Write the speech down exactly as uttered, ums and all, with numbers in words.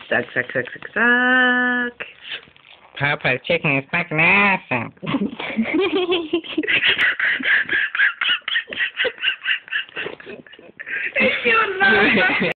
Suck, suck, suck, suck, suck. Papa's chicken is fucking awesome. You love